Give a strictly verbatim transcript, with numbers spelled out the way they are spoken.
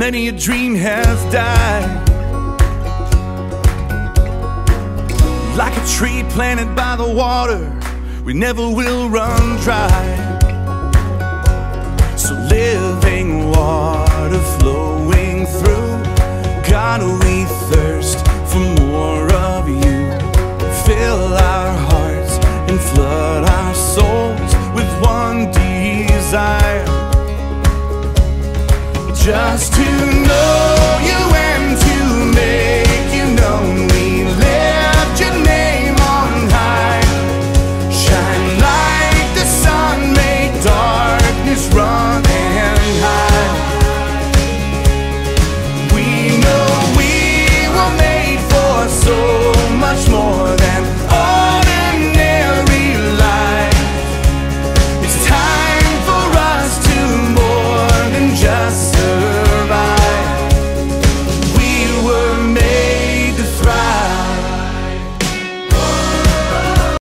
many a dream has died. Like a tree planted by the water, we never will run dry. So living water flowing through, God will